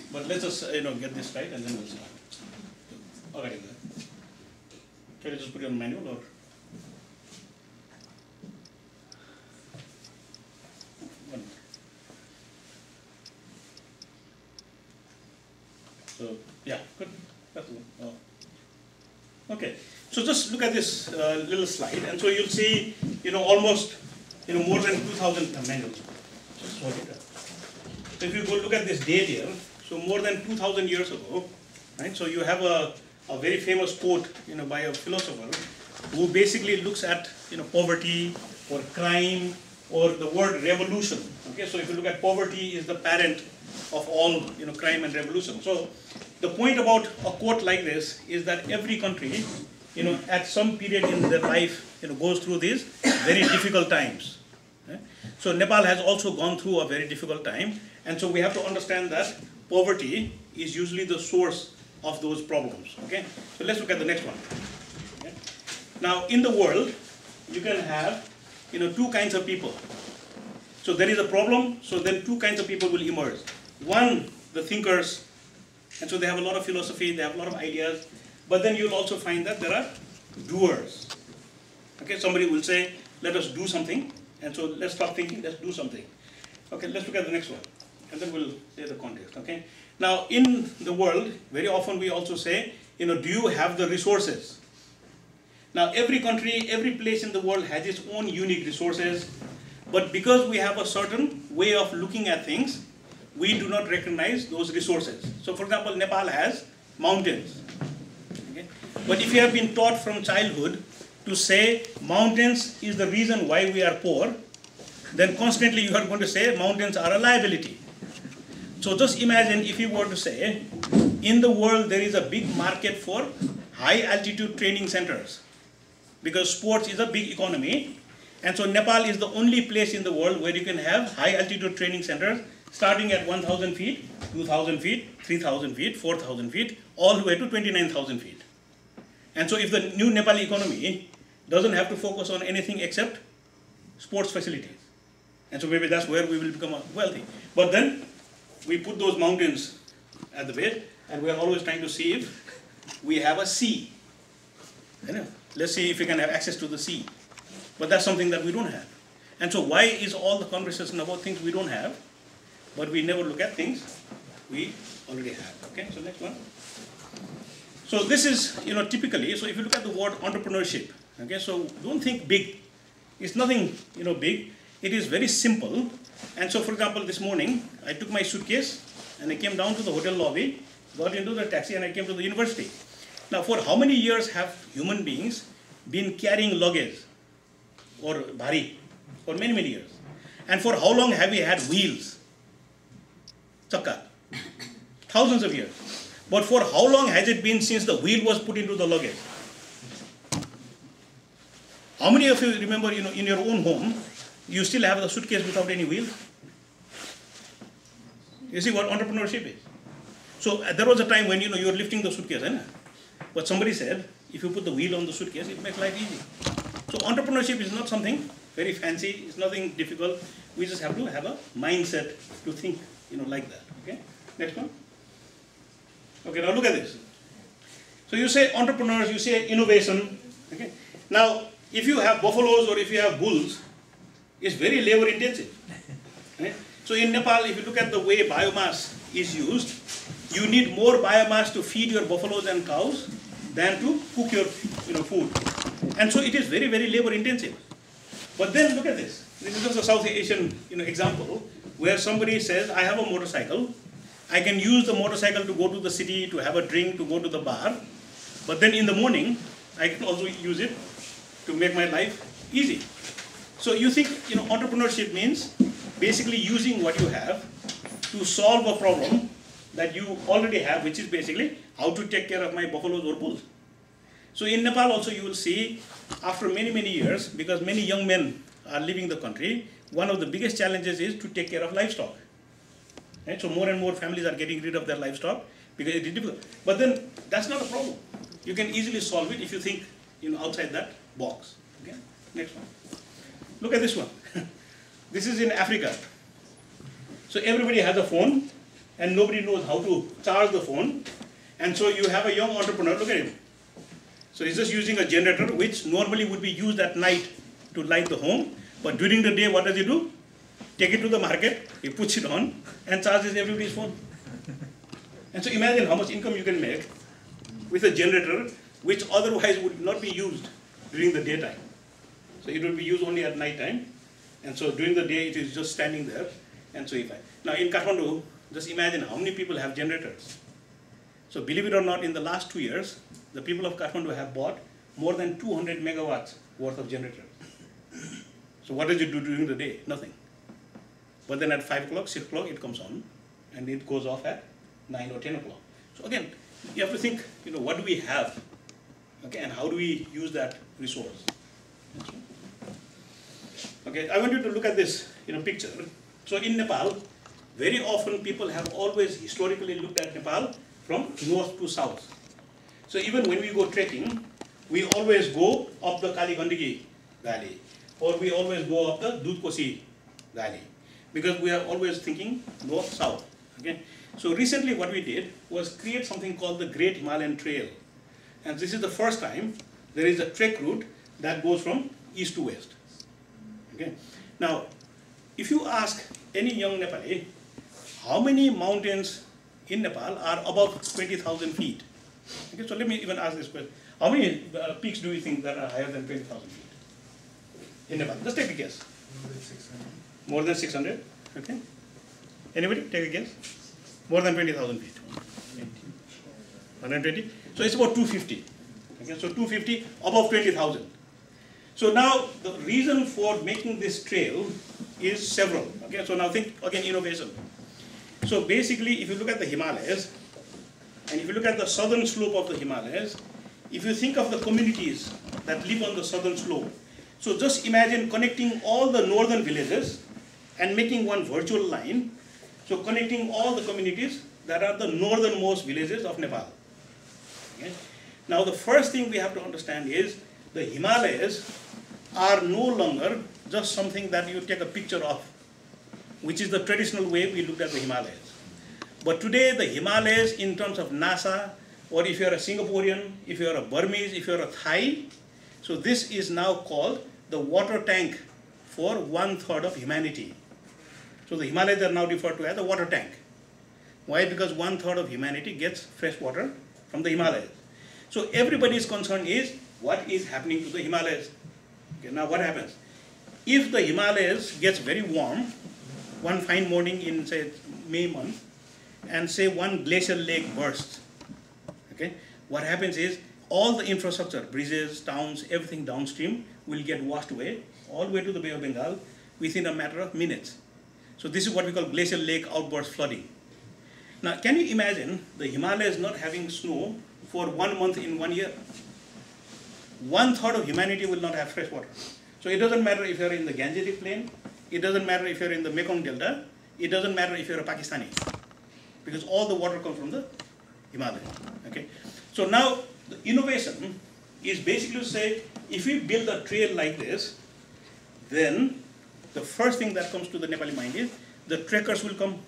But let's just get this right and then we'll start. Okay. Can you just put it on manual or? So yeah, good. That's good. Oh. Okay. So just look at this little slide, and so you'll see, almost, more than 2,000 manuals. Just hold it up. So if you go look at this date here, so more than 2,000 years ago, right? So you have a very famous quote, by a philosopher who basically looks at, poverty or crime or the word revolution. Okay, so if you look at poverty is the parent of all, crime and revolution. So the point about a quote like this is that every country, at some period in their life, goes through these very difficult times. Okay? So Nepal has also gone through a very difficult time, and so we have to understand that poverty is usually the source of those problems. Okay, so let's look at the next one. Okay? Now, in the world, you can have, two kinds of people. So there is a problem, so then two kinds of people will emerge. One, the thinkers, and so they have a lot of philosophy, they have a lot of ideas, but then you'll also find that there are doers. Okay, somebody will say, let us do something, and so let's stop thinking, let's do something. Okay, let's look at the next one, and then we'll say the context. Okay, now in the world, very often we also say, do you have the resources? Now every country, every place in the world has its own unique resources, but because we have a certain way of looking at things, we do not recognize those resources. So for example, Nepal has mountains. Okay? But if you have been taught from childhood to say mountains is the reason why we are poor, then constantly you are going to say mountains are a liability. So just imagine if you were to say, in the world there is a big market for high altitude training centers, because sports is a big economy, and so Nepal is the only place in the world where you can have high altitude training centers starting at 1,000 feet, 2,000 feet, 3,000 feet, 4,000 feet, all the way to 29,000 feet. And so if the new Nepali economy doesn't have to focus on anything except sports facilities, and so maybe that's where we will become wealthy. But then we put those mountains at the base, and we are always trying to see if we have a sea. Let's see if we can have access to the sea. But that's something that we don't have. And so why is all the conversation about things we don't have, but we never look at things we already have? Okay, so next one. So this is, typically, so if you look at the word entrepreneurship, okay, so don't think big. It's nothing, big. It is very simple. And so for example, this morning, I took my suitcase and I came down to the hotel lobby, got into the taxi, and I came to the university. Now, for how many years have human beings been carrying luggage or bhari? For many, many years. And for how long have we had wheels? Chakka. Thousands of years. But for how long has it been since the wheel was put into the luggage? How many of you remember, in your own home, you still have the suitcase without any wheel? You see what entrepreneurship is? So there was a time when, you were lifting the suitcase, but somebody said, if you put the wheel on the suitcase, it makes life easy. So entrepreneurship is not something very fancy, it's nothing difficult. We just have to have a mindset to think, like that. Okay, next one. Okay, now look at this. So you say entrepreneurs, you say innovation. Okay, now if you have buffaloes or if you have bulls, it's very labor intensive. Okay? So in Nepal, if you look at the way biomass is used, you need more biomass to feed your buffaloes and cows than to cook your food. And so it is very, very labor intensive. But then look at this. This is just a South Asian example where somebody says, I have a motorcycle. I can use the motorcycle to go to the city, to have a drink, to go to the bar. But then in the morning, I can also use it to make my life easy. So you think, entrepreneurship means basically using what you have to solve a problem that you already have, which is basically how to take care of my buffaloes or bulls. So in Nepal also you will see, after many, many years, because many young men are leaving the country, one of the biggest challenges is to take care of livestock. Right? So more and more families are getting rid of their livestock because it is difficult. But then that's not a problem. You can easily solve it if you think outside that box. Okay? Next one. Look at this one. This is in Africa. So everybody has a phone, and nobody knows how to charge the phone. And so you have a young entrepreneur, look at him. So he's just using a generator which normally would be used at night to light the home. But during the day, what does he do? Take it to the market, he puts it on and charges everybody's phone. And so imagine how much income you can make with a generator which otherwise would not be used during the daytime. So it will be used only at night time. And so during the day, it is just standing there. And so now in Kathmandu, just imagine how many people have generators. So believe it or not, in the last 2 years, the people of Kathmandu have bought more than 200 megawatts worth of generators. So what does it do during the day? Nothing. But then at 5 o'clock, 6 o'clock, it comes on, and it goes off at 9 or 10 o'clock. So again, you have to think, what do we have? Okay, and how do we use that resource? Okay, I want you to look at this picture. So in Nepal, very often people have always historically looked at Nepal from north to south. So even when we go trekking, we always go up the Kali Gandaki Valley, or we always go up the Dudhkosi Valley, because we are always thinking north-south. Okay? So recently what we did was create something called the Great Himalayan Trail. And this is the first time there is a trek route that goes from east to west. Okay? Now, if you ask any young Nepali, how many mountains in Nepal are above 20,000 feet? Okay, so let me even ask this question. How many peaks do you think that are higher than 20,000 feet in Nepal? Just take a guess. More than 600? Okay. Anybody take a guess? More than 20,000 feet. 120? So it's about 250. Okay, so 250 above 20,000. So now the reason for making this trail is several. Okay, so now think again innovation. So basically, if you look at the Himalayas, and if you look at the southern slope of the Himalayas, if you think of the communities that live on the southern slope, so just imagine connecting all the northern villages and making one virtual line, so connecting all the communities that are the northernmost villages of Nepal. Okay? Now the first thing we have to understand is the Himalayas are no longer just something that you take a picture of, which is the traditional way we looked at the Himalayas. But today the Himalayas, in terms of NASA, or if you're a Singaporean, if you're a Burmese, if you're a Thai, so this is now called the water tank for 1/3 of humanity. So the Himalayas are now referred to as a water tank. Why? Because 1/3 of humanity gets fresh water from the Himalayas. So everybody's concern is what is happening to the Himalayas. Okay, now what happens? If the Himalayas gets very warm, one fine morning in say May month, and say one glacial lake bursts, okay, what happens is all the infrastructure, bridges, towns, everything downstream will get washed away all the way to the Bay of Bengal within a matter of minutes. So this is what we call glacial lake outburst flooding. Now can you imagine the Himalayas not having snow for 1 month in 1 year? 1/3 of humanity will not have fresh water. So it doesn't matter if you're in the Ganges plain, it doesn't matter if you're in the Mekong Delta, it doesn't matter if you're a Pakistani, because all the water comes from the Himalayas. Okay? So now the innovation is basically to say, if we build a trail like this, then the first thing that comes to the Nepali mind is the trekkers will come,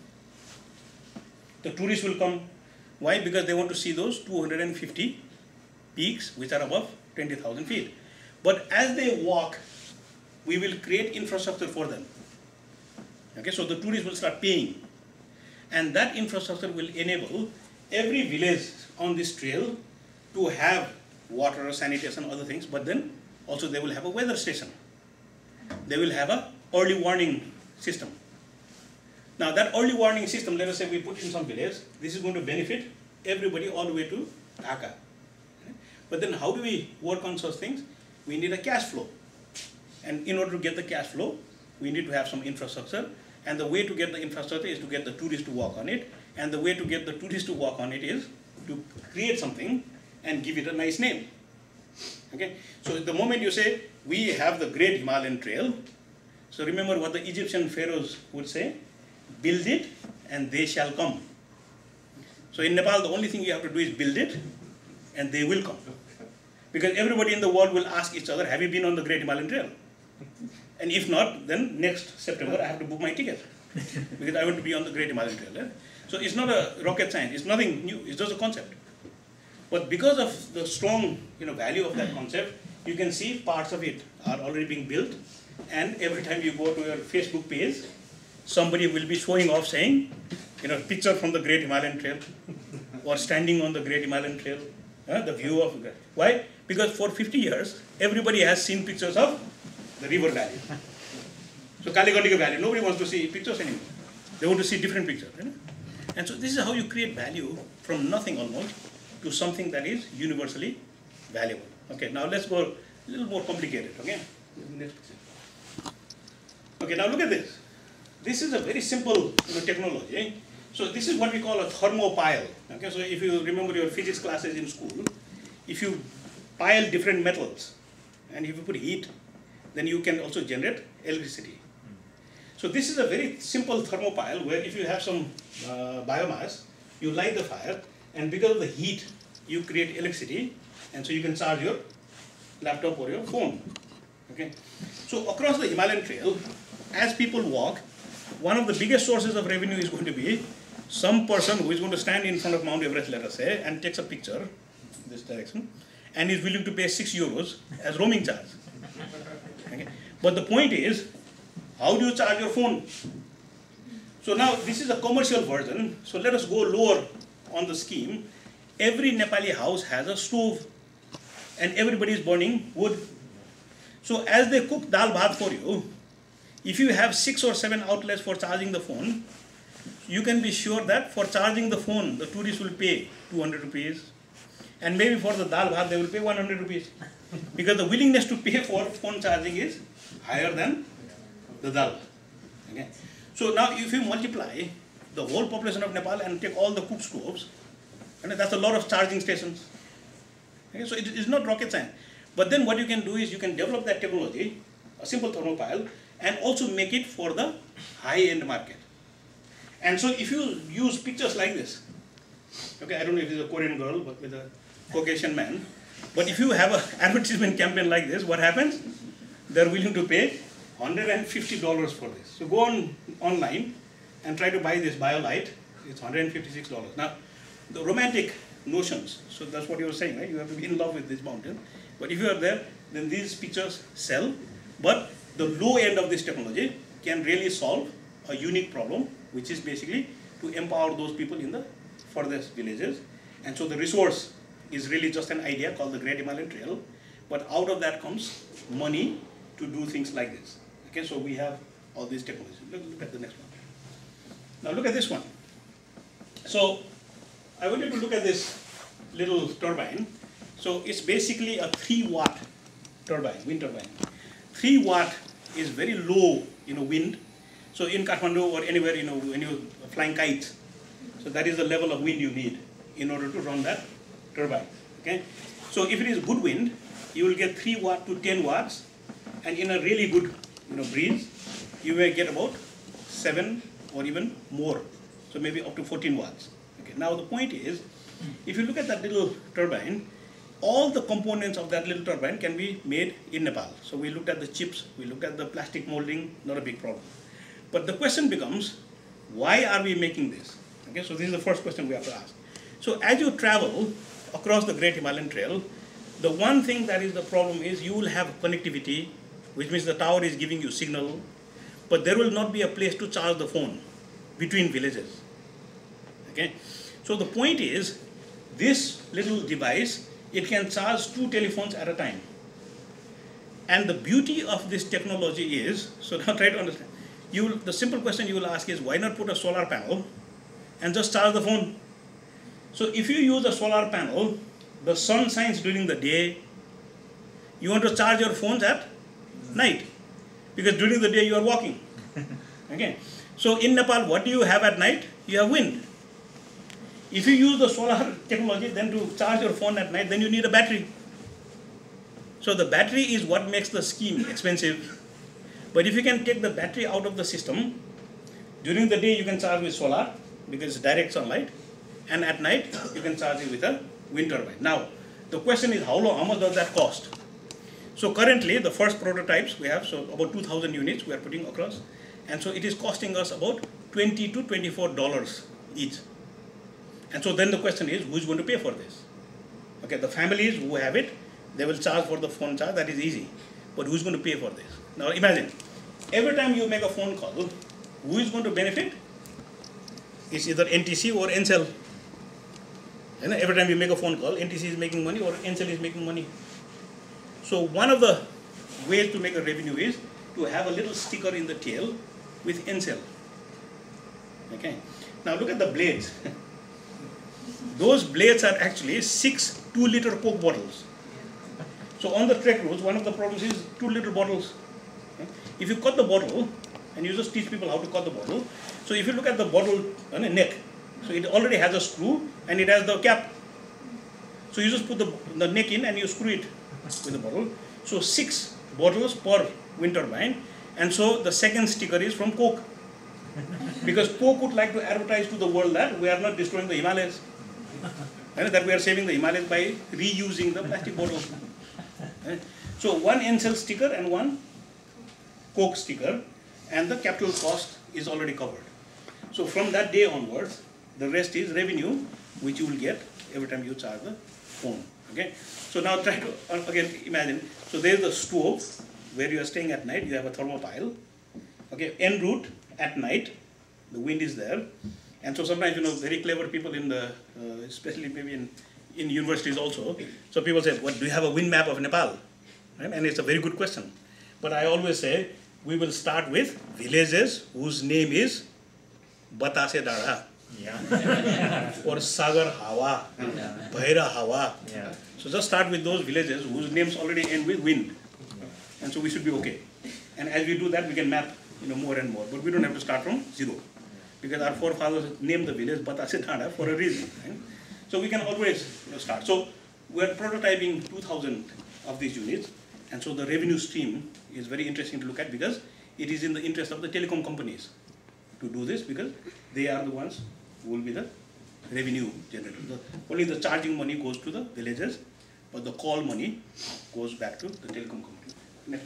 the tourists will come. Why? Because they want to see those 250 peaks which are above 20,000 feet. But as they walk, we will create infrastructure for them. Okay, so the tourists will start paying. And that infrastructure will enable every village on this trail to have water, sanitation, other things, but then also they will have a weather station. They will have a early warning system. Now that early warning system, let us say we put in some village, this is going to benefit everybody all the way to Dhaka. But then how do we work on such things? We need a cash flow. And in order to get the cash flow, we need to have some infrastructure. And the way to get the infrastructure is to get the tourists to walk on it. And the way to get the tourists to walk on it is to create something and give it a nice name. Okay? So the moment you say, we have the Great Himalayan Trail, so remember what the Egyptian pharaohs would say, build it and they shall come. So in Nepal, the only thing you have to do is build it and they will come. Because everybody in the world will ask each other, have you been on the Great Himalayan Trail? And if not, then next September I have to book my ticket because I want to be on the Great Himalayan Trail. So it's not a rocket science, it's nothing new, it's just a concept. But because of the strong value of that concept, you can see parts of it are already being built, and every time you go to your Facebook page, somebody will be showing off saying, picture from the Great Himalayan Trail, or standing on the Great Himalayan Trail, the view of the. Why? Because for 50 years, everybody has seen pictures of the river valley. So Kaligandika Valley, nobody wants to see pictures anymore. They want to see different pictures. And so this is how you create value from nothing almost to something that is universally valuable. Okay, now let's go a little more complicated. Okay, okay, now look at this. This is a very simple technology. So this is what we call a thermopile. Okay, so if you remember your physics classes in school, if you pile different metals and if you put heat, then you can also generate electricity. So this is a very simple thermopile where if you have some biomass, you light the fire, and because of the heat, you create electricity, and so you can charge your laptop or your phone. Okay. So across the Himalayan Trail, as people walk, one of the biggest sources of revenue is going to be some person who is going to stand in front of Mount Everest, let us say, and takes a picture this direction, and is willing to pay 6 euros as roaming charge. Okay. But the point is, how do you charge your phone? So now this is a commercial version. So let us go lower on the scheme. Every Nepali house has a stove, and everybody is burning wood. So as they cook dal bhat for you, if you have 6 or 7 outlets for charging the phone, you can be sure that for charging the phone, the tourists will pay 200 rupees. And maybe for the dal bhat, they will pay 100 rupees. Because the willingness to pay for phone charging is higher than the dal. Okay. So now if you multiply the whole population of Nepal and take all the cook stoves, and that's a lot of charging stations. Okay. So it is not rocket science. But then what you can do is you can develop that technology, a simple thermopile, and also make it for the high-end market. And so if you use pictures like this, okay, I don't know if it's a Korean girl, but with a Caucasian man, but if you have an advertisement campaign like this, what happens? They're willing to pay $150 for this. So go online and try to buy this BioLite. It's $156. Now, the romantic notions, so that's what you were saying, right? You have to be in love with this mountain. But if you are there, then these pictures sell. But the low end of this technology can really solve a unique problem, which is basically to empower those people in the furthest villages. And so the resource is really just an idea called the Great Himalayan Trail. But out of that comes money to do things like this. Okay, so we have all these technologies. Look at the next one. Now look at this one. So I want you to look at this little turbine. So it's basically a 3-watt turbine, wind turbine. 3 watt is very low, wind. So in Kathmandu or anywhere, when you're flying kites, so that is the level of wind you need in order to run that turbine. Okay. So if it is good wind, you will get 3 watt to 10 watts, and in a really good, breeze, you may get about 7 or even more. So maybe up to 14 watts. Okay. Now the point is, if you look at that little turbine, all the components of that little turbine can be made in Nepal. So we looked at the chips, we looked at the plastic molding, not a big problem. But the question becomes, why are we making this? Okay, so this is the first question we have to ask. So as you travel across the Great Himalayan Trail, the one thing that is the problem is you will have connectivity, which means the tower is giving you signal, but there will not be a place to charge the phone between villages. Okay, so the point is, this little device, it can charge 2 telephones at a time. And the beauty of this technology is, so now try to understand, the simple question you will ask is, why not put a solar panel and just charge the phone? So if you use a solar panel, the sun shines during the day, you want to charge your phones at night, because during the day you are walking. Okay. So in Nepal, what do you have at night? You have wind. If you use the solar technology, then to charge your phone at night, then you need a battery. So the battery is what makes the scheme expensive. But if you can take the battery out of the system, during the day you can charge with solar, because it's direct sunlight, and at night you can charge it with a wind turbine. Now, the question is how much does that cost? So currently, the first prototypes we have, so about 2,000 units we are putting across, and so it is costing us about $20 to $24 each. And so then the question is, who is going to pay for this? Okay, the families who have it, they will charge for the phone charge, that is easy. But who's going to pay for this? Now imagine, every time you make a phone call, who is going to benefit? It's either NTC or Ncell. And every time you make a phone call, NTC is making money or Ncell is making money. So one of the ways to make a revenue is to have a little sticker in the tail with Ncell. Okay. Now look at the blades. Those blades are actually 6 2-liter Coke bottles. So on the trek roads, one of the problems is 2-liter bottles. Okay. If you cut the bottle, and you just teach people how to cut the bottle. So if you look at the bottle on a neck, so it already has a screw and it has the cap. So you just put the neck in and you screw it with the bottle. So 6 bottles per wind turbine. And so the second sticker is from Coke. Because Coke would like to advertise to the world that we are not destroying the Himalayas. And that we are saving the Himalayas by reusing the plastic bottles. So one Ncell sticker and one Coke sticker, and the capital cost is already covered. So from that day onwards, the rest is revenue, which you will get every time you charge the phone. Okay. So now try to again imagine. So there is the stove where you are staying at night. You have a thermopile. Okay. En route at night, the wind is there, and so sometimes very clever people in the, especially maybe in universities also. So people say, "What do you have a wind map of Nepal?" Right? And it's a very good question. But I always say, we will start with villages whose name is Batase Dada, or Sagar Hawa, Bhaira Hawa. So just start with those villages whose names already end with wind. And so we should be okay. And as we do that, we can map more and more. But we don't have to start from zero. Because our forefathers named the village Batase Dada for a reason. Right? So we can always start. So we are prototyping 2,000 of these units. And so the revenue stream is very interesting to look at, because it is in the interest of the telecom companies to do this, because they are the ones who will be the revenue generators. Only the charging money goes to the villages, but the call money goes back to the telecom company. Next.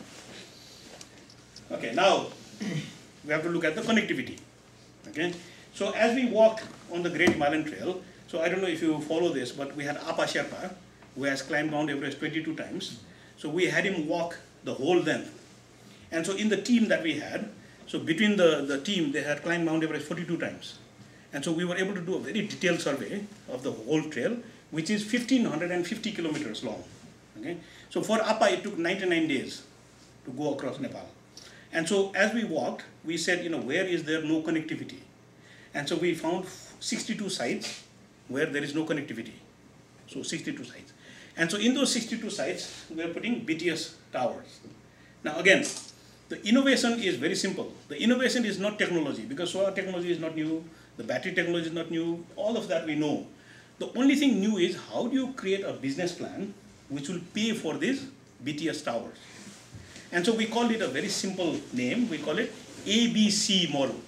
Okay, now we have to look at the connectivity. Okay, so as we walk on the Great Himalayan Trail, so I don't know if you follow this, but we had Apa Sherpa, who has climbed Mount Everest 22 times. So we had him walk the whole length. And so in the team that we had, so between the team, they had climbed Mount Everest 42 times. And so we were able to do a very detailed survey of the whole trail, which is 1,550 kilometers long. Okay? So for Apa, it took 99 days to go across Nepal. And so as we walked, we said, where is there no connectivity? And so we found 62 sites where there is no connectivity. So 62 sites. And so in those 62 sites, we are putting BTS towers. Now again, the innovation is very simple. The innovation is not technology, because solar technology is not new, the battery technology is not new, all of that we know. The only thing new is, how do you create a business plan which will pay for these BTS towers? And so we called it a very simple name. We call it ABC model.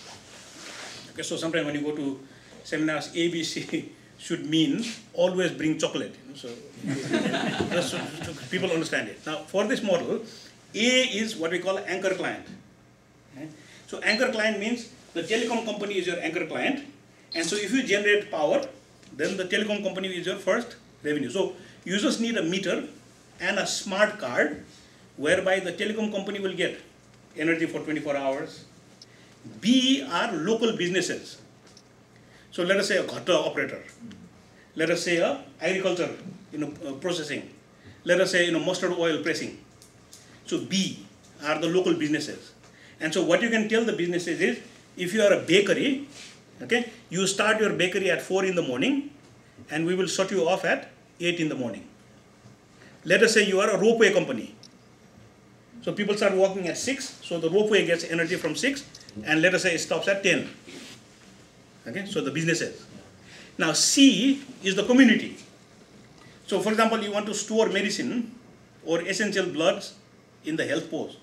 Okay, so sometimes when you go to seminars, ABC should mean always bring chocolate. So just so people understand it. Now for this model, A is what we call anchor client. Okay? So anchor client means the telecom company is your anchor client. And so if you generate power, then the telecom company is your first revenue. So you just need a meter and a smart card, whereby the telecom company will get energy for 24 hours. B are local businesses. So let us say a ghata operator. Let us say a agriculture processing. Let us say mustard oil pressing. So B are the local businesses. And so what you can tell the businesses is, if you are a bakery, okay, you start your bakery at 4 in the morning and we will shut you off at 8 in the morning. Let us say you are a ropeway company. So people start walking at 6, so the ropeway gets energy from 6, and let us say it stops at 10. Okay, so the businesses. Now C is the community. So for example, you want to store medicine or essential bloods in the health post,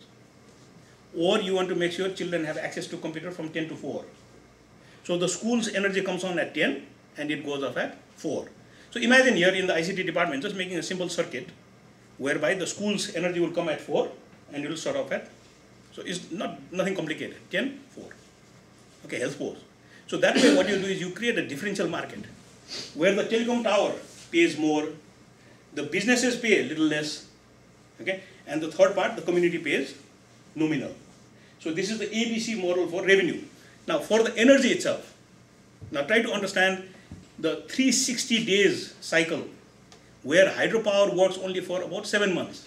or you want to make sure children have access to computer from 10 to 4. So the school's energy comes on at 10 and it goes off at 4. So imagine here in the ICT department just making a simple circuit whereby the school's energy will come at 4 and it will shut off at, so it's nothing complicated, 10, 4. Okay, health post. So that way what you do is you create a differential market where the telecom tower pays more, the businesses pay a little less, okay, and the third part, the community pays nominal. So this is the ABC model for revenue. Now for the energy itself, now try to understand the 360 days cycle where hydropower works only for about 7 months.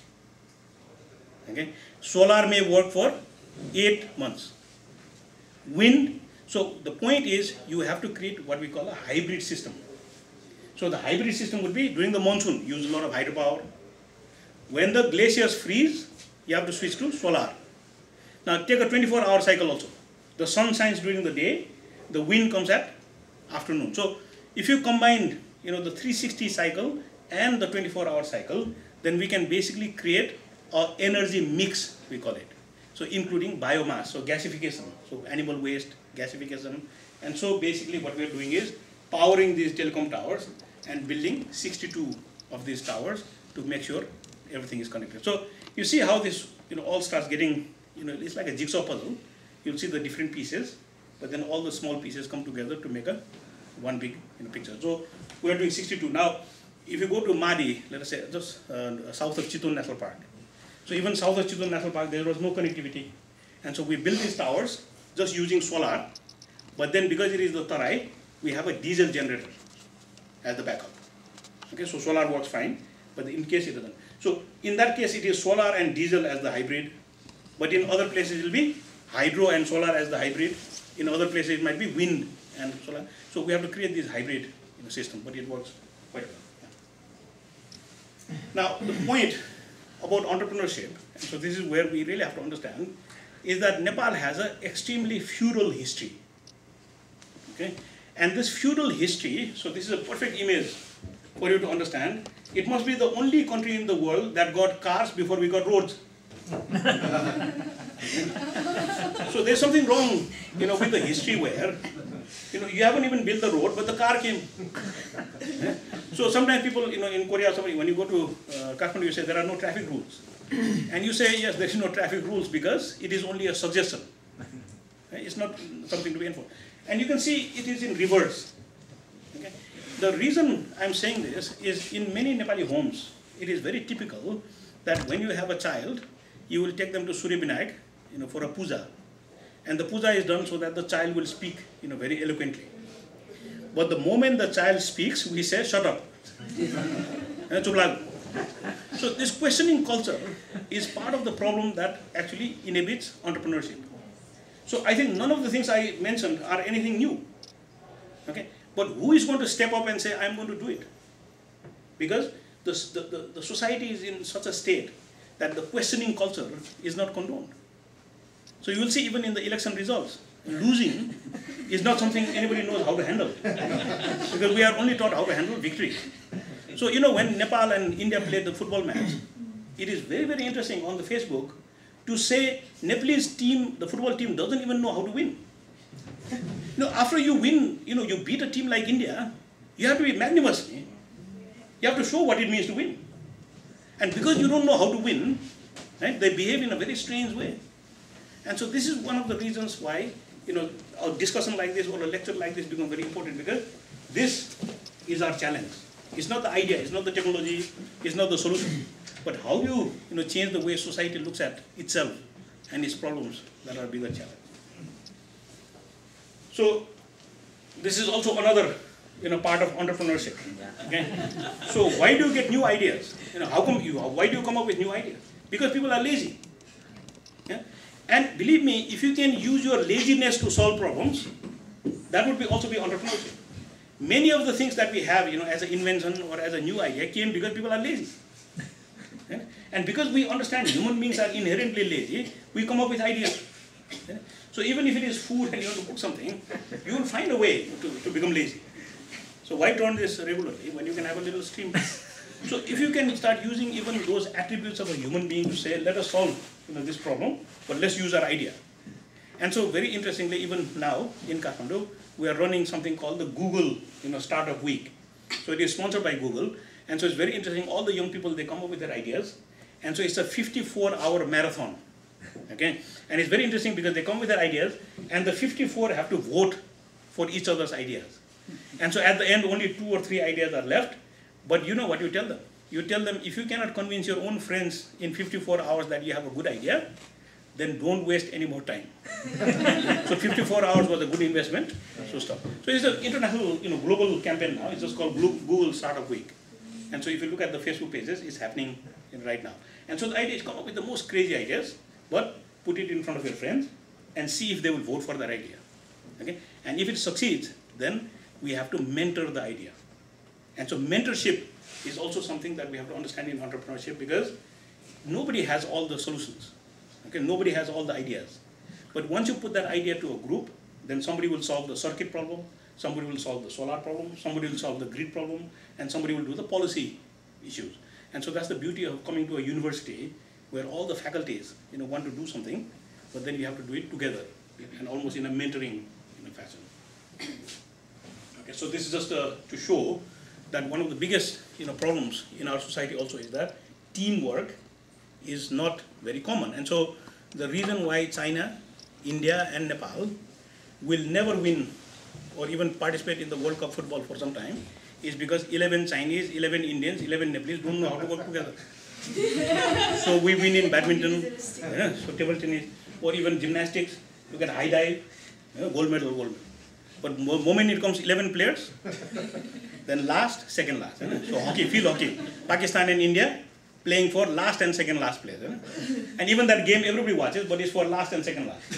Okay, solar may work for 8 months. Wind, so the point is you have to create what we call a hybrid system. So the hybrid system would be during the monsoon, use a lot of hydropower. When the glaciers freeze, you have to switch to solar. Now take a 24-hour cycle also. The sun shines during the day, the wind comes at afternoon. So if you combine, the 360 cycle and the 24-hour cycle, then we can basically create an energy mix, we call it. So including biomass, so gasification, so animal waste, gasification. And so basically what we're doing is powering these telecom towers and building 62 of these towers to make sure everything is connected. So you see how this all starts getting, it's like a jigsaw puzzle. You'll see the different pieces, but then all the small pieces come together to make one big picture. So we are doing 62. Now, if you go to Madi, let us say just south of Chitun National Park. So even south of Chitun National Park, there was no connectivity. And so we built these towers just using solar, but then because it is the Tarai, we have a diesel generator as the backup. Okay, so solar works fine, but in case it doesn't. So in that case, it is solar and diesel as the hybrid, but in other places it will be hydro and solar as the hybrid. In other places it might be wind and solar. So we have to create this hybrid system, but it works quite well. Yeah. Now the point about entrepreneurship, and so this is where we really have to understand, is that Nepal has an extremely feudal history. Okay, and this feudal history, so this is a perfect image for you to understand. It must be the only country in the world that got cars before we got roads. So there's something wrong, with the history where, you haven't even built the road, but the car came. So sometimes people, in Korea, when you go to Kathmandu, you say there are no traffic rules. And you say, yes, there is no traffic rules because it is only a suggestion. It's not something to be enforced. And you can see it is in reverse. Okay? The reason I'm saying this is in many Nepali homes, it is very typical that when you have a child, you will take them to Surya Vinayak, for a puja. And the puja is done so that the child will speak, very eloquently. But the moment the child speaks, we say, shut up. So this questioning culture is part of the problem that actually inhibits entrepreneurship. So I think none of the things I mentioned are anything new. Okay? But who is going to step up and say, I'm going to do it? Because the society is in such a state that the questioning culture is not condoned. So you will see even in the election results, losing is not something anybody knows how to handle. Because we are only taught how to handle victory. So when Nepal and India played the football match, it is very, very interesting on the Facebook to say Nepalese team, the football team doesn't even know how to win. After you win, you beat a team like India, you have to be magnanimous. You have to show what it means to win. And because you don't know how to win, right, they behave in a very strange way. And so this is one of the reasons why, a discussion like this or a lecture like this becomes very important, because this is our challenge. It's not the idea, it's not the technology, it's not the solution, but how you, change the way society looks at itself and its problems that are a bigger challenge. So this is also another, part of entrepreneurship. Okay? So why do you get new ideas? Why do you come up with new ideas? Because people are lazy. Yeah? And believe me, if you can use your laziness to solve problems, that would also be entrepreneurship. Many of the things that we have, as an invention or as a new idea came because people are lazy. Yeah? And because we understand human beings are inherently lazy, we come up with ideas. Yeah? So even if it is food and you want to cook something, you will find a way to become lazy. So why turn this regularly when you can have a little stream? So if you can start using even those attributes of a human being to say, let us solve this problem, but let's use our idea. And so very interestingly, even now in Kathmandu, we are running something called the Google Startup Week. So it is sponsored by Google. And so it's very interesting. All the young people, they come up with their ideas. And so it's a 54-hour marathon. Okay? And it's very interesting because they come with their ideas and the 54 have to vote for each other's ideas. And so at the end, only 2 or 3 ideas are left. But you know what you tell them? You tell them, if you cannot convince your own friends in 54 hours that you have a good idea, then don't waste any more time. So 54 hours was a good investment, so stop. So it's an international, global campaign now. It's just called Google Startup Week. And so if you look at the Facebook pages, it's happening right now. And so the idea is come up with the most crazy ideas, but put it in front of your friends and see if they will vote for that idea. Okay? And if it succeeds, then we have to mentor the idea. And so mentorship is also something that we have to understand in entrepreneurship, because nobody has all the solutions. Okay? Nobody has all the ideas. But once you put that idea to a group, then somebody will solve the circuit problem, somebody will solve the solar problem, somebody will solve the grid problem, and somebody will do the policy issues. And so that's the beauty of coming to a university where all the faculties want to do something, but then you have to do it together and almost in a mentoring fashion. Okay, so this is just to show that one of the biggest problems in our society also is that teamwork is not very common. And so the reason why China, India and Nepal will never win or even participate in the World Cup football for some time is because 11 Chinese, 11 Indians, 11 Nepalese don't know how to work together. So we win in badminton, so table tennis, or even gymnastics. Look at high dive, gold medal, gold medal. But the moment it comes 11 players, then last, second last. So hockey, field hockey. Pakistan and India playing for last and second last players. And even that game everybody watches, but it's for last and second last.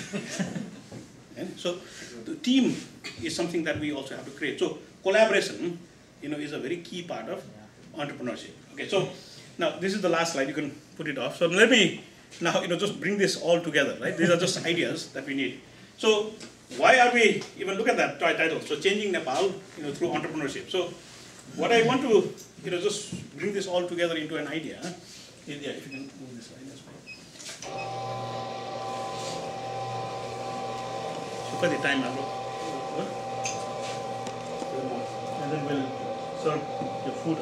So the team is something that we also have to create. So collaboration, is a very key part of entrepreneurship. Okay, so now this is the last slide. You can put it off. So let me now, just bring this all together, right? These are just ideas that we need. So why are we even look at that title? So changing Nepal, through entrepreneurship. So what I want to, just bring this all together into an idea. If you can move this slide, that's fine. So for the time, and then we'll serve the food.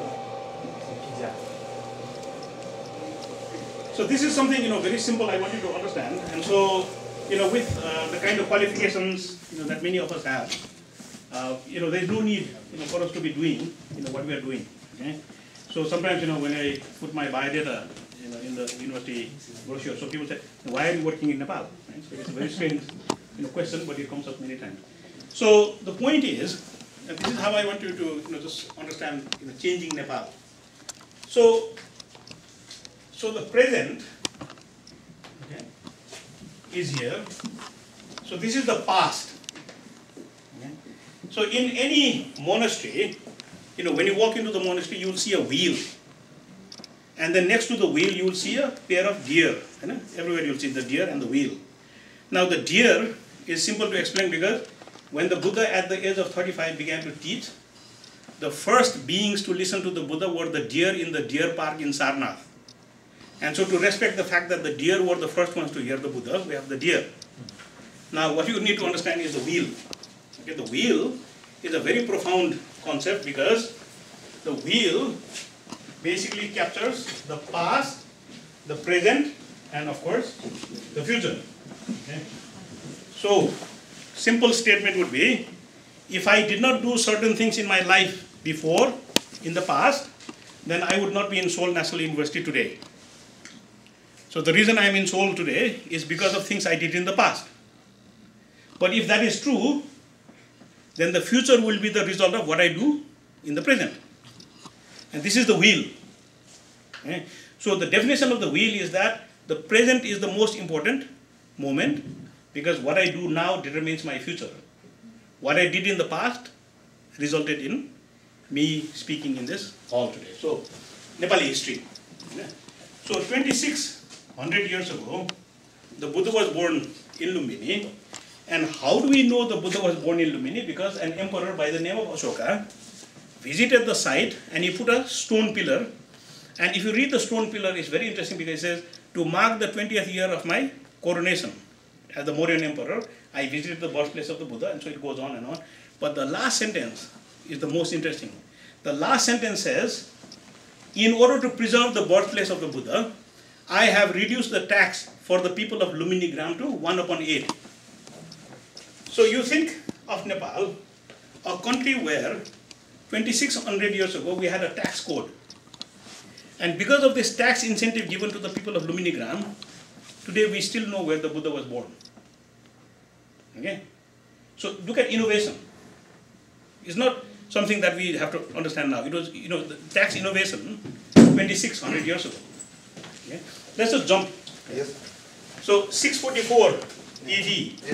So this is something very simple. I want you to understand. And so with the kind of qualifications that many of us have, there's no need for us to be doing what we are doing. Okay? So sometimes when I put my biodata in the university brochure, so people say, why are you working in Nepal? Right? So it's a very strange question, but it comes up many times. So the point is, and this is how I want you to just understand changing Nepal. So the present, okay, is here. So this is the past. Okay. So in any monastery, when you walk into the monastery, you will see a wheel. And then next to the wheel, you will see a pair of deer. Everywhere you will see the deer and the wheel. Now the deer is simple to explain, because when the Buddha at the age of 35 began to teach, the first beings to listen to the Buddha were the deer in the deer park in Sarnath. And so to respect the fact that the deer were the first ones to hear the Buddha, we have the deer. Now what you need to understand is the wheel. Okay, the wheel is a very profound concept, because the wheel basically captures the past, the present, and of course the future. Okay. So simple statement would be, if I did not do certain things in my life before, in the past, then I would not be in Seoul National University today. So the reason I am in Seoul today is because of things I did in the past. But if that is true, then the future will be the result of what I do in the present. And this is the wheel. Okay? So the definition of the wheel is that the present is the most important moment, because what I do now determines my future. What I did in the past resulted in me speaking in this hall today. So Nepali history. Okay? So 2600 years ago, the Buddha was born in Lumbini. And how do we know the Buddha was born in Lumbini? Because an emperor by the name of Ashoka visited the site and he put a stone pillar. And if you read the stone pillar, it's very interesting, because it says, to mark the 20th year of my coronation as the Mauryan emperor, I visited the birthplace of the Buddha, and so it goes on and on. But the last sentence is the most interesting. The last sentence says, in order to preserve the birthplace of the Buddha, I have reduced the tax for the people of Lumbini Gram to 1/8. So you think of Nepal a country where 2600 years ago we had a tax code. And because of this tax incentive given to the people of Luminigram, today we still know where the Buddha was born. Okay? So look at innovation. It's not something that we have to understand now. It was, the tax innovation 2600 years ago. Okay? Let's just jump. Yes. So 644 AD. Yes.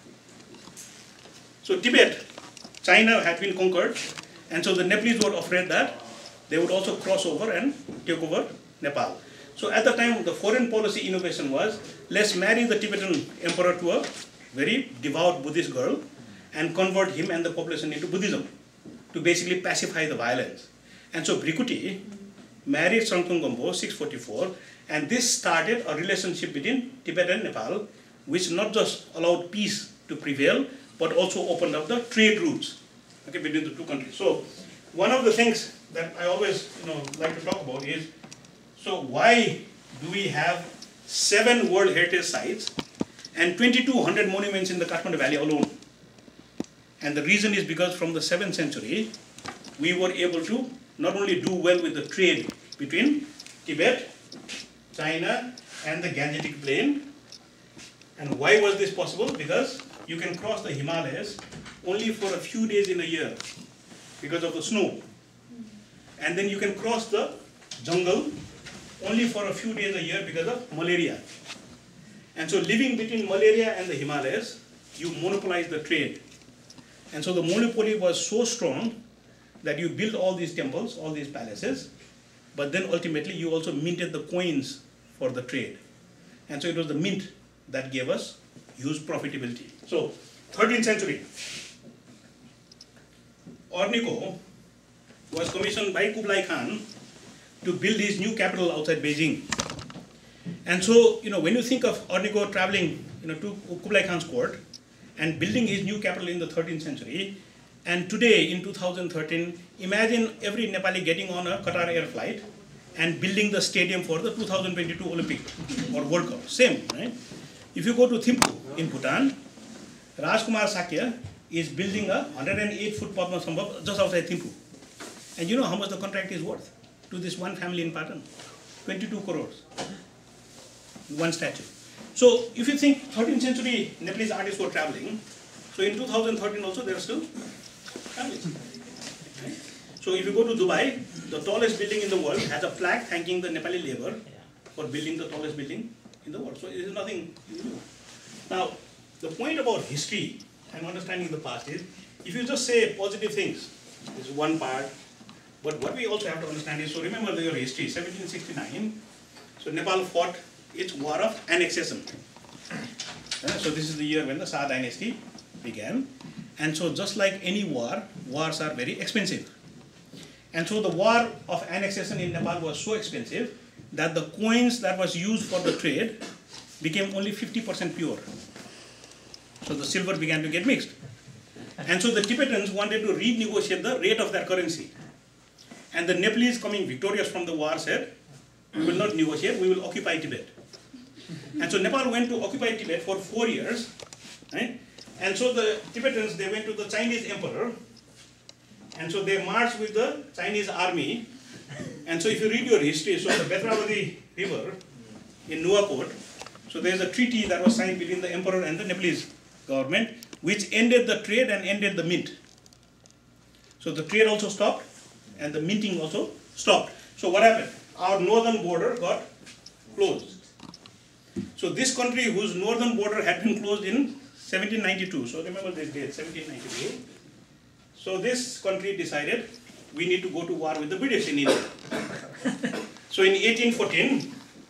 So Tibet, China had been conquered, and so the Nepalese were afraid that they would also cross over and take over Nepal. So at the time, the foreign policy innovation was, let's marry the Tibetan emperor to a very devout Buddhist girl and convert him and the population into Buddhism to basically pacify the violence. And so Brikuti married Sangtung Gompo 644, and this started a relationship between Tibet and Nepal, which not just allowed peace to prevail, but also opened up the trade routes, okay, between the two countries. So one of the things that I always like to talk about is, so why do we have 7 World Heritage Sites and 2200 monuments in the Kathmandu Valley alone? And the reason is because from the 7th century, we were able to not only do well with the trade between Tibet, China, and the Gangetic Plain. And why was this possible? Because you can cross the Himalayas only for a few days in a year because of the snow. And then you can cross the jungle only for a few days a year because of malaria. And so living between malaria and the Himalayas, you monopolize the trade. And so the monopoly was so strong that you built all these temples, all these palaces, but then ultimately you also minted the coins for the trade. And so it was the mint that gave us huge profitability. So 13th century, Ornico was commissioned by Kublai Khan to build his new capital outside Beijing. And so, when you think of Ornico traveling, to Kublai Khan's court and building his new capital in the 13th century, and today in 2013, imagine every Nepali getting on a Qatar Air flight and building the stadium for the 2022 Olympic or World Cup. Same, right? If you go to Thimphu in Bhutan, Rajkumar Sakya is building a 108-foot Padma Sambhav just outside Thimphu. And you know how much the contract is worth to this one family in Patan? 22 crores. One statue. So if you think 13th century Nepalese artists were traveling, so in 2013 also there are still families. Right? So if you go to Dubai, the tallest building in the world has a plaque thanking the Nepali labor for building the tallest building in the world. So it is nothing new. Now, the point about history and understanding the past is, if you just say positive things, this is one part, but what we also have to understand is, so remember your history, 1769, so Nepal fought its war of annexation. So this is the year when the Shah dynasty began. And so just like any war, wars are very expensive. And so the war of annexation in Nepal was so expensive that the coins that was used for the trade became only 50% pure. So the silver began to get mixed. And so the Tibetans wanted to renegotiate the rate of their currency. And the Nepalese, coming victorious from the war, said, we will not negotiate, we will occupy Tibet. And so Nepal went to occupy Tibet for 4 years. Right? And so the Tibetans, they went to the Chinese emperor. And so they marched with the Chinese army. And so if you read your history, so the Betravati River in Nuwakot, so there's a treaty that was signed between the emperor and the Nepalese government, which ended the trade and ended the mint. So the trade also stopped and the minting also stopped. So what happened? Our northern border got closed. So this country whose northern border had been closed in 1792, so remember this date, 1792. So this country decided we need to go to war with the British in India. So in 1814,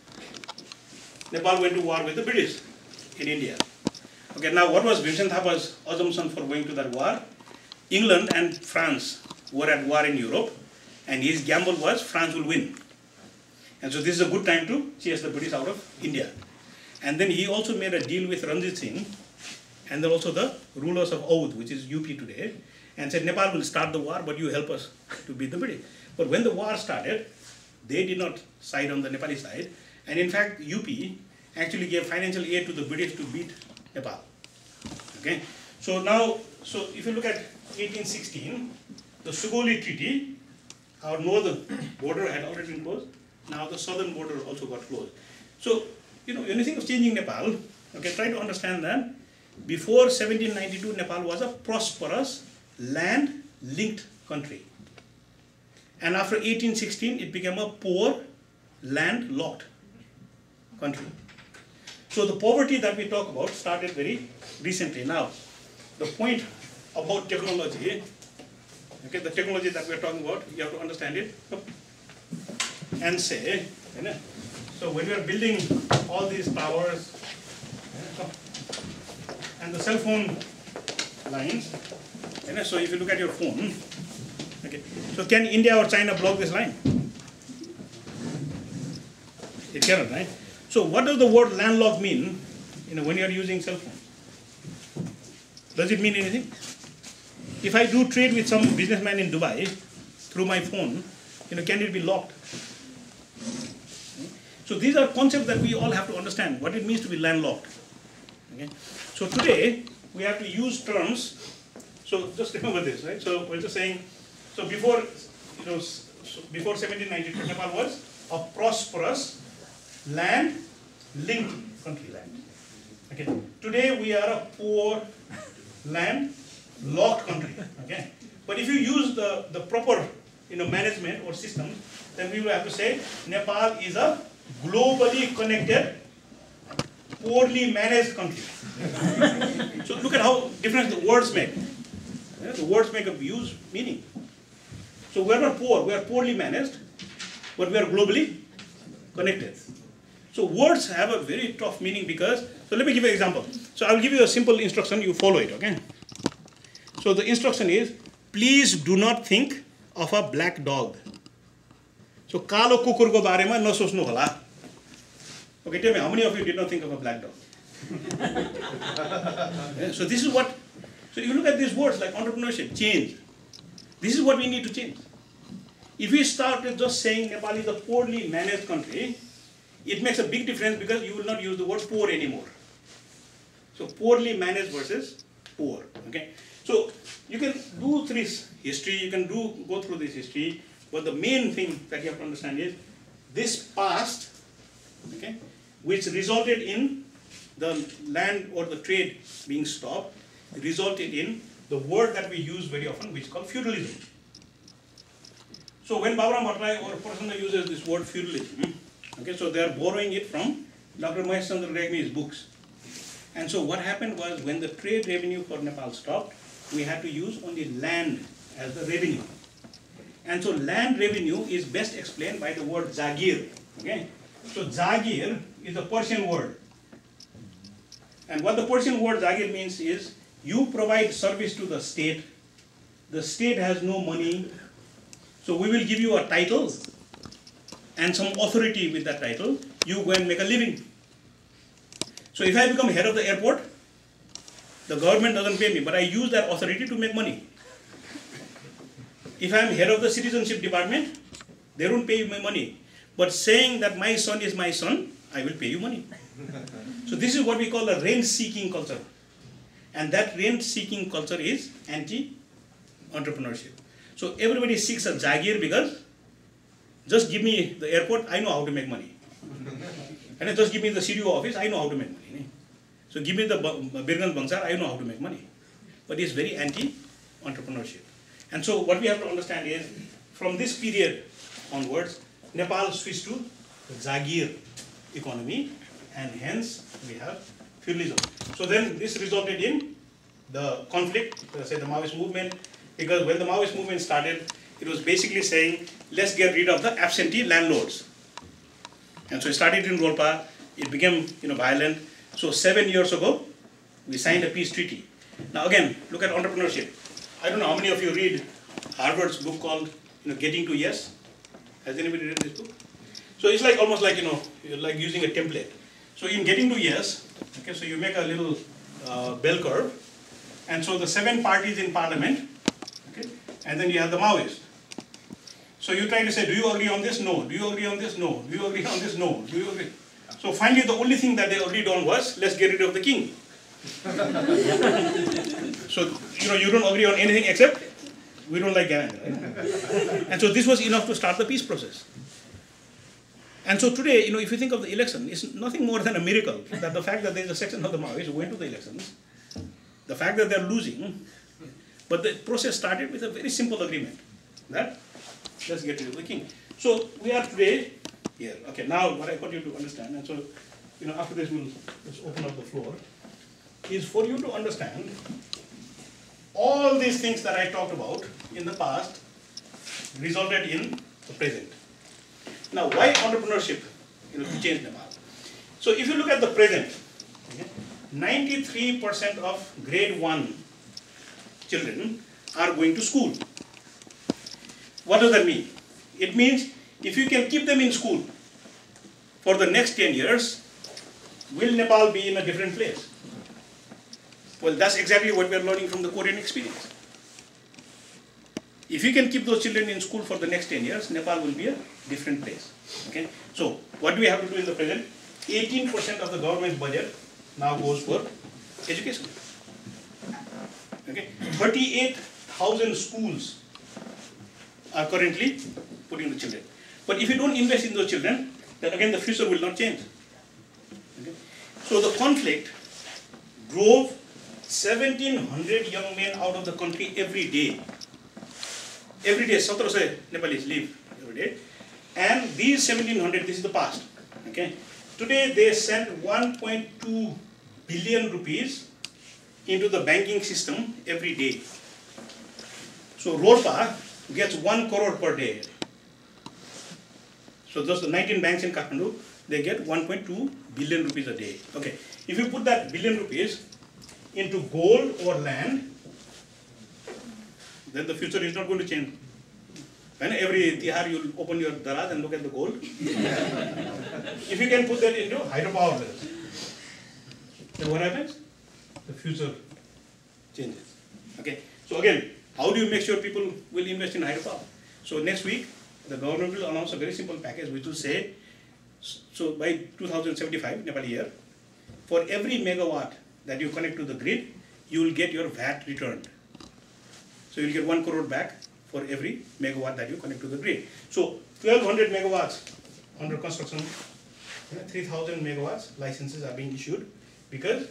Nepal went to war with the British in India. Okay, now what was Bhimsen Thapa's assumption for going to that war? England and France were at war in Europe, and his gamble was France will win. And so this is a good time to chase the British out of India. And then he also made a deal with Ranjit Singh, and then also the rulers of Oudh, which is UP today, and said, Nepal will start the war, but you help us to beat the British. But when the war started, they did not side on the Nepali side. And in fact, UP actually gave financial aid to the British to beat Nepal. Okay? So now, So if you look at 1816, the Sugoi Treaty, our northern border had already been closed. Now the southern border also got closed. So, when you think of changing Nepal, okay, try to understand that before 1792, Nepal was a prosperous, land-linked country. And after 1816, it became a poor, land-locked country. So the poverty that we talk about started very recently. Now, the point about technology, okay, the technology that we're talking about, you have to understand it and say, so when we are building all these towers and the cell phone lines, so if you look at your phone, okay, so can India or China block this line? It cannot, right? So what does the word landlocked mean, when you are using cell phone? Does it mean anything? If I do trade with some businessman in Dubai through my phone, can it be locked? So these are concepts that we all have to understand, what it means to be landlocked. Okay? So today, we have to use terms, so just remember this, right? So we're just saying, so before 1792, Nepal was a prosperous, land-linked country. Okay. Today, we are a poor, land-locked country. Okay. But if you use the proper management or system, then we will have to say Nepal is a globally connected, poorly managed country. So look at how different the words make. The words make a huge meaning. So we are not poor, we are poorly managed, but we are globally connected. So words have a very tough meaning because, so let me give you an example. So I will give you a simple instruction, you follow it, okay? So the instruction is, please do not think of a black dog. So kalo kukurko barema nasosnu hola. Okay, tell me, how many of you did not think of a black dog? Yeah, so this is what, so you look at these words like entrepreneurship, change. This is what we need to change. If we start with just saying Nepal is a poorly managed country, it makes a big difference because you will not use the word poor anymore. So poorly managed versus poor. Okay. So you can do this history, you can go through this history, but the main thing that you have to understand is this past, okay, which resulted in the land or the trade being stopped, resulted in the word that we use very often, which is called feudalism. So when Baburam Bhattarai or Prasanna uses this word feudalism, okay, so they are borrowing it from Dr. Mahesh Chandra Regmi's books. And so what happened was when the trade revenue for Nepal stopped, we had to use only land as the revenue. And so land revenue is best explained by the word Jagir. Okay? So Jagir is a Persian word. And what the Persian word Jagir means is, you provide service to the state has no money, so we will give you a title and some authority with that title, you go and make a living. So if I become head of the airport, the government doesn't pay me, but I use that authority to make money. If I am head of the citizenship department, they don't pay me money. But saying that my son is my son, I will pay you money. So this is what we call a rent-seeking culture. And that rent-seeking culture is anti-entrepreneurship. So everybody seeks a Jagir because just give me the airport, I know how to make money. And just give me the CDO office, I know how to make money. So give me the Birgans Bangsar, I know how to make money. But it's very anti-entrepreneurship. And so what we have to understand is, from this period onwards, Nepal switched to the Jagir economy, and hence we have feudalism. So then this resulted in the conflict, say the Maoist movement, because when the Maoist movement started, it was basically saying, let's get rid of the absentee landlords. And so it started in Rolpa, it became violent. So 7 years ago, we signed a peace treaty. Now again, look at entrepreneurship. I don't know how many of you read Harvard's book called Getting to Yes. Has anybody read this book? So it's like almost like you're like using a template. So in Getting to Yes, okay, so you make a little bell curve, and so the 7 parties in parliament, okay, and then you have the Maoists. So you try to say, do you agree on this? No. Do you agree on this? No. Do you agree on this? No. Do you agree? So finally, the only thing that they agreed on was, let's get rid of the king. So, you don't agree on anything except we don't like Gyanendra. Right? And so this was enough to start the peace process. And so today, if you think of the election, it's nothing more than a miracle that the fact that there is a section of the Maoists who went to the elections, the fact that they're losing, but the process started with a very simple agreement that let's get rid of the king. So we are today here. Okay, now what I want you to understand, and so after this we'll just open up the floor, is for you to understand all these things that I talked about in the past resulted in the present. Now, why entrepreneurship to change Nepal? So if you look at the present, 93% of grade 1 children are going to school. What does that mean? It means if you can keep them in school for the next 10 years, will Nepal be in a different place? Well, that's exactly what we are learning from the Korean experience. If you can keep those children in school for the next 10 years, Nepal will be a different place. Okay? So, what do we have to do in the present? 18% of the government budget now goes for education. Okay? 38,000 schools are currently putting the children. But if you don't invest in those children, then again the future will not change. Okay? So the conflict drove 1,700 young men out of the country every day. Every day, 1,700 Nepalis leave every day. And these 1,700, this is the past. Okay? Today they send 1.2 billion rupees into the banking system every day. So Roorpa gets 1 crore per day. So just the 19 banks in Kathmandu, they get 1.2 billion rupees a day. Okay, if you put that billion rupees into gold or land, then the future is not going to change. When every Tihar you open your daraj and look at the gold. If you can put that into hydropower wells, then what happens? The future changes. Okay. So again, how do you make sure people will invest in hydropower? So next week, the government will announce a very simple package which will say, so by 2075, Nepali year, for every megawatt that you connect to the grid, you will get your VAT returned. So you will get 1 crore back for every megawatt that you connect to the grid. So 1,200 megawatts under construction, 3,000 megawatts licenses are being issued because,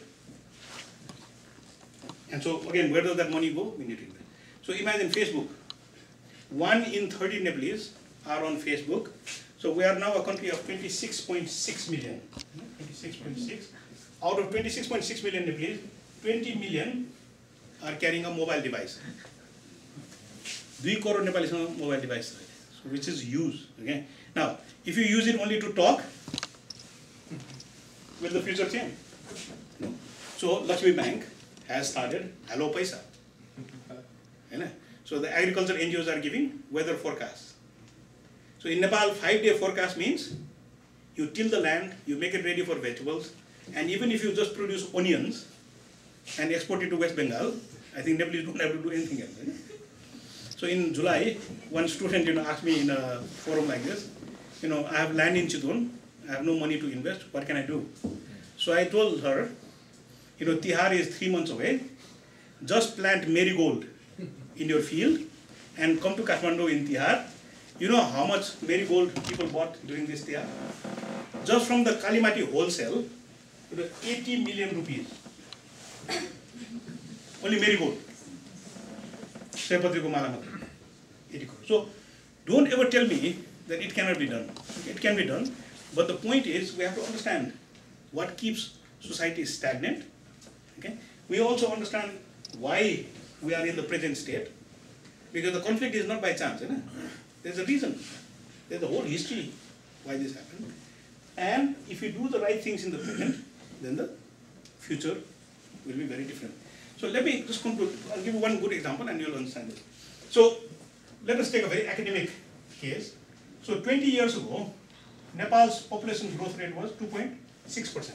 and so again, where does that money go? We need to invest. So imagine Facebook. 1 in 30 Nepalese are on Facebook. So we are now a country of 26.6 million. 26.6. Out of 26.6 million Nepalese, 20 million are carrying a mobile device. 2 crore Nepalese mobile device, so which is used. Okay. Now, if you use it only to talk, will the future change? No. So Lakshmi Bank has started Hello Paisa. So the agriculture NGOs are giving weather forecasts. So in Nepal, 5-day forecast means you till the land, you make it ready for vegetables, and even if you just produce onions and export it to West Bengal, I think Nepalese don't have to do anything else. So in July, one student asked me in a forum like this, I have land in Chitwan, I have no money to invest, what can I do? So I told her, Tihar is 3 months away, just plant marigold in your field and come to Kathmandu in Tihar. You know how much marigold people bought during this Tihar? Just from the Kalimati wholesale, 80 million rupees. Only marigold. So don't ever tell me that it cannot be done. It can be done, but the point is we have to understand what keeps society stagnant. Okay? We also understand why we are in the present state, because the conflict is not by chance. There's a reason. There's a whole history why this happened. And if we do the right things in the present, then the future will be very different. So let me just conclude. I'll give you one good example and you'll understand this. So let us take a very academic case. So 20 years ago, Nepal's population growth rate was 2.6%.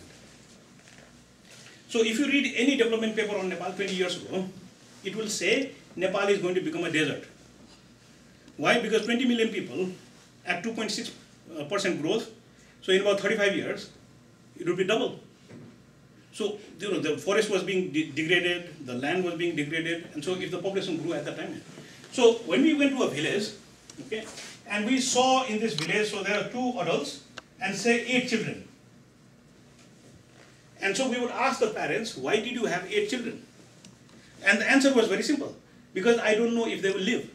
So if you read any development paper on Nepal 20 years ago, it will say Nepal is going to become a desert. Why? Because 20 million people at 2.6% growth, so in about 35 years, it will be double. So the forest was being degraded, the land was being degraded, and so if the population grew at that time. So when we went to a village, okay, and we saw in this village, so there are 2 adults and say 8 children. And so we would ask the parents, why did you have 8 children? And the answer was very simple, because I don't know if they will live.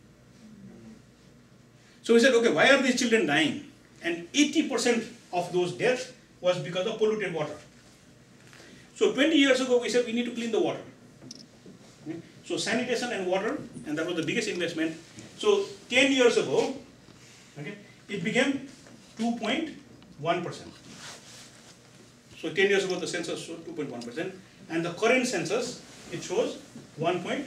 So we said, okay, why are these children dying? And 80% of those deaths was because of polluted water. So 20 years ago, we said we need to clean the water. Okay? So sanitation and water, and that was the biggest investment. So 10 years ago, okay, it became 2.1%. So 10 years ago, the census showed 2.1%, and the current census, it shows 1.4%.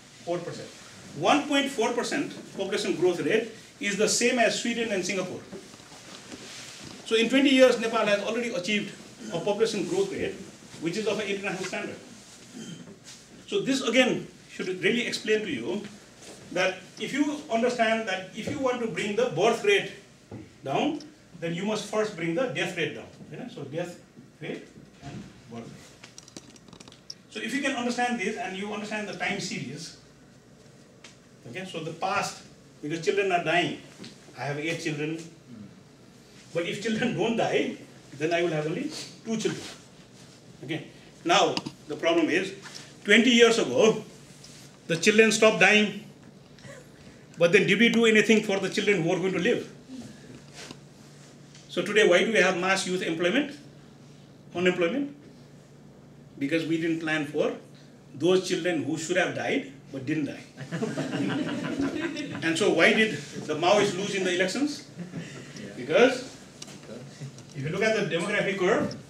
1.4% population growth rate is the same as Sweden and Singapore. So in 20 years, Nepal has already achieved a population growth rate which is of an international standard. So this again should really explain to you that if you understand that if you want to bring the birth rate down, then you must first bring the death rate down. Okay? So death rate and birth rate. So if you can understand this and you understand the time series, okay, so the past, because children are dying, I have 8 children, but if children don't die, then I will have only 2 children. Okay. Now the problem is 20 years ago the children stopped dying, but then did we do anything for the children who are going to live? So today why do we have mass youth unemployment? Because we didn't plan for those children who should have died but didn't die. And so why did the Maoists lose in the elections? Because if you look at the demographic curve,